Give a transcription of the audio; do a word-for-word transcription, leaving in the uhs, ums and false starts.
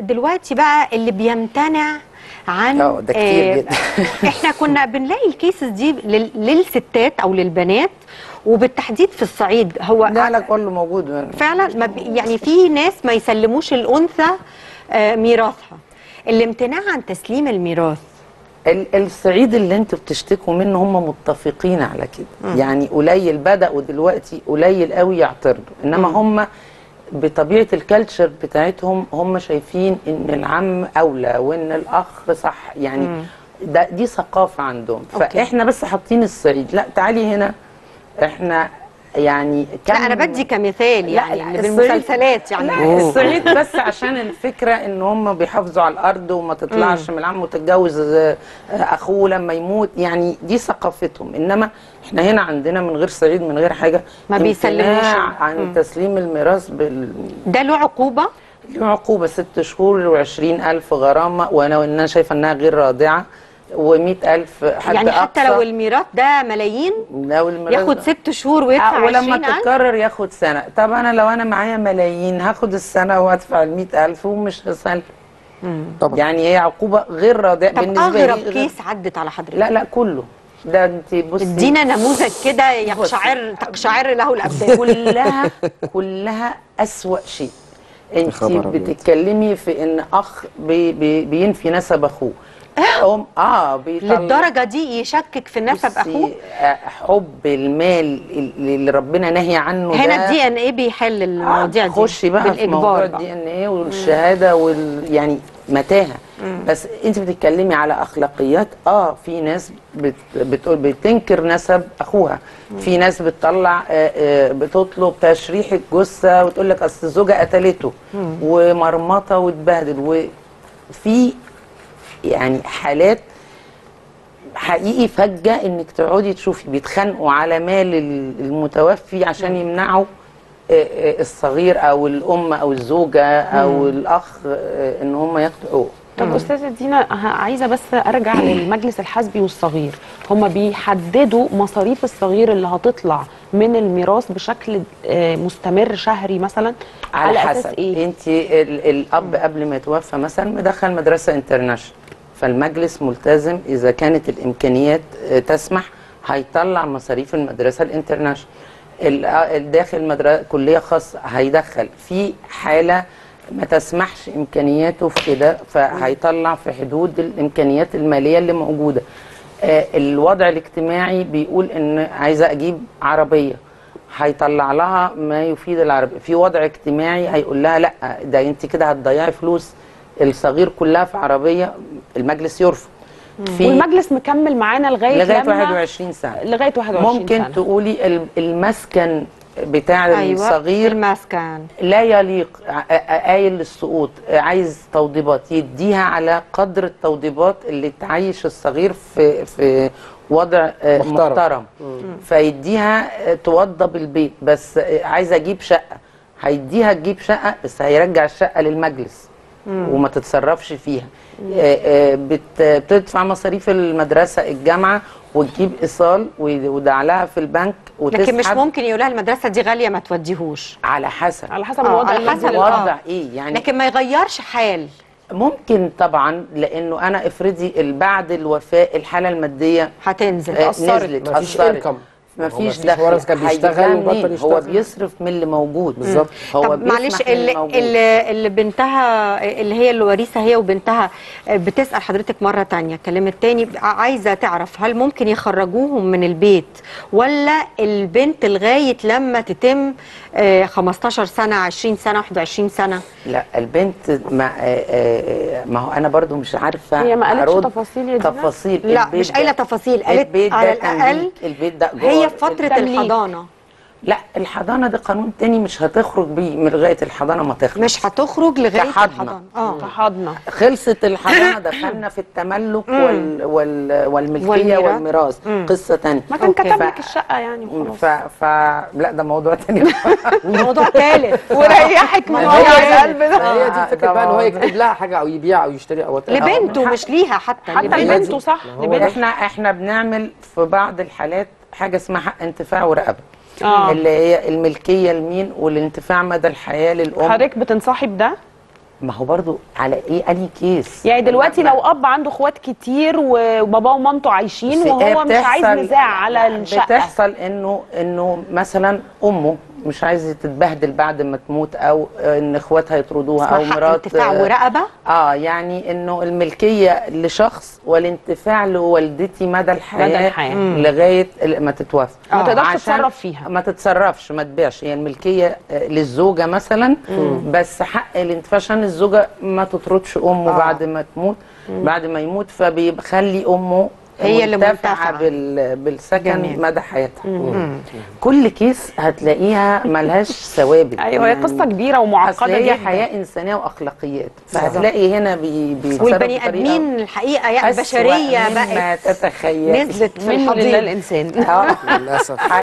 دلوقتي بقى اللي بيمتنع عن اه ده كتير آه جدا. احنا كنا بنلاقي الكيسز دي لل- للستات او للبنات، وبالتحديد في الصعيد. هو لا لا كله موجود فعلا ما بي- يعني في ناس ما يسلموش الانثى آه ميراثها. الامتناع عن تسليم الميراث. ال- الصعيد اللي انتوا بتشتكوا منه هم متفقين على كده. يعني قليل بدأوا دلوقتي قليل قوي يعترضوا، انما مم. هم بطبيعه الكالتشر بتاعتهم هم شايفين ان العم اولى وان الاخ صح يعني. مم. ده دي ثقافه عندهم. أوكي. فاحنا بس حاطين الصعيد. لا تعالي هنا احنا يعني لا انا بدي كمثال يعني لا اللي بالمسلسلات يعني. لا الصعيد بس عشان الفكره ان هم بيحافظوا على الارض وما تطلعش من العم وتتجوز اخوه لما يموت، يعني دي ثقافتهم. انما احنا هنا عندنا من غير صعيد من غير حاجه ما بيسلموش عن مم. تسليم الميراث بال... ده له عقوبه؟ له عقوبه ست شهور وعشرين ألف غرامه، وانا انا شايفه انها غير رادعه، ومئة ألف حتى يعني حتى أقصى. لو الميراث ده ملايين لو الميراث ياخد ست شهور ويدفع ولما عشرين ألف؟ تتكرر ياخد سنة. طب أنا لو أنا معايا ملايين هاخد السنة وأدفع المئة ألف ومش هسلم. طبعا يعني هي عقوبة غير رادعة بالنسبة لي. طب أغرب كيس عدت على حضرتك؟ لا لا كله ده. أنت بصي ادينا نموذج كده يقشعر تقشعر له الأبدان. كلها كلها أسوأ شيء. أنت بتتكلمي في إن أخ بي بي بينفي نسب أخوه. أم اه بيطلع للدرجه دي يشكك في نسب اخوه؟ حب المال اللي ربنا نهي عنه. هنا الدي ان ايه بيحل المواضيع دي. خشي بقى في موضوع الدي ان ايه والشهاده وال يعني متاهه. بس انت بتتكلمي على اخلاقيات. اه في ناس بت بتقول بتنكر نسب اخوها. مم. في ناس بتطلع آه آه بتطلب تشريح الجثه وتقول لك اصل الزوجه قتلته ومرمطه واتبهدل. وفي يعني حالات حقيقي فجأة انك تقعدي تشوفي بيتخانقوا على مال المتوفي عشان يمنعوا الصغير او الام او الزوجة او الاخ ان هم ياخدوا حقوق. طب استاذه دينا عايزه بس ارجع للمجلس الحزبي والصغير. هم بيحددوا مصاريف الصغير اللي هتطلع من الميراث بشكل مستمر شهري مثلا على, على حسب ايه؟ انت الاب قبل ما يتوفى مثلا مدخل مدرسه انترناشونال، فالمجلس ملتزم اذا كانت الامكانيات تسمح هيطلع مصاريف المدرسه الانترناشونال. الداخل مدرسه كليه خاصه هيدخل. في حاله ما تسمحش امكانياته في كده فهيطلع في حدود الامكانيات الماليه اللي موجوده. آه الوضع الاجتماعي بيقول ان عايزه اجيب عربيه هيطلع لها ما يفيد العربيه. في وضع اجتماعي هيقول لها لا ده انت كده هتضيعي فلوس الصغير كلها في عربيه، المجلس يرفض. والمجلس مكمل معانا لغايه لغايه واحد وعشرين سنه. لغايه واحد وعشرين ممكن سنة. تقولي المسكن بتاع أيوة الصغير المسكن لا يليق، قايل للسقوط، عايز توضيبات يديها على قدر التوضيبات اللي تعيش الصغير في في وضع محترم, محترم. فيديها توضب البيت. بس عايزه اجيب شقه هيديها تجيب شقه بس هيرجع الشقه للمجلس مم. وما تتصرفش فيها. بتدفع مصاريف المدرسه الجامعه وتجيب ايصال ويودع لها في البنك وتسحب. لكن مش ممكن يقولها المدرسه دي غاليه ما توديهوش. على حسب على حسب الوضع. على حسب الوضع ايه يعني. لكن ما يغيرش حال. ممكن طبعا لانه انا افرضي بعد الوفاه الحاله الماديه هتنزل آه نزلت اثرت مفيش دخل. كان بيشتغل وبطل يشتغل. هو بيصرف من اللي موجود بالظبط. هو طب معلش اللي, اللي, اللي بنتها اللي هي الوريثه هي وبنتها بتسال حضرتك مره ثانيه كلمت تاني عايزه تعرف هل ممكن يخرجوهم من البيت ولا البنت لغايه لما تتم خمستاشر سنه عشرين سنه واحد وعشرين سنه؟ لا البنت ما ما هو انا برضو مش عارفه. هي ما قالتش تفاصيل يا دينا؟ تفاصيل لا مش قايله تفاصيل، قالت على الاقل البيت ده هي في فتره الحضانه. لا الحضانه ده قانون تاني مش هتخرج بيه من لغايه الحضانه ما تخلص. مش هتخرج لغايه الحضانه. اه كحضنه. خلصت الحضانه دخلنا في التملك وال وال والملكيه والميراث قصه تانية. ما كان كتب لك الشقه يعني وخلاص. ف... ف لا ده موضوع تاني. موضوع ثالث وريحك من وجع القلب ده. هي دي الفكره بقى ان هو يكتب لها حاجه او يبيع او يشتري او لبنته مش ليها حتى حتى لبنته صح. احنا احنا بنعمل في بعض الحالات حاجه اسمها حق انتفاع ورقبه. آه. اللي هي الملكيه لمين والانتفاع مدى الحياه للام. حضرتك بتنصحي بده؟ ما هو برضو على ايه انهي كيس؟ يعني دلوقتي ما- لو اب عنده اخوات كتير وباباه ومامته عايشين بس هي وهو مش عايز بتحصل- نزاع على الشقه، بتحصل انه انه مثلا امه مش عايزه تتبهدل بعد ما تموت، او ان اخواتها يطردوها، او اسمها حق مرات انتفاع ورقبه. اه يعني انه الملكيه لشخص والانتفاع لوالدتي مدى الحياه, مدى الحياة. لغايه ما تتوفى. ما تقدرش عشان تتصرف فيها. ما تتصرفش، ما تبيعش. هي الملكيه آه، للزوجه مثلا، بس حق الانتفاع عشان الزوجه ما تطردش امه آه. بعد ما تموت، بعد ما يموت، فبيخلي امه هي اللي منتفعة منتفعة. بال... بالسكن جميل. مدى حياتها. كل كيس هتلاقيها ملهاش ثوابت. ايوه هي قصه كبيره أصل ومعقده هي جدا. حياه انسانيه واخلاقيات، فهتلاقي هنا بي... بيتصرف والبني بطريقة ادمين الحقيقه يعني أسوأ بشريه مما بقت تتخيل. نزلت في منه لله الحضيض. الانسان. اه للاسف.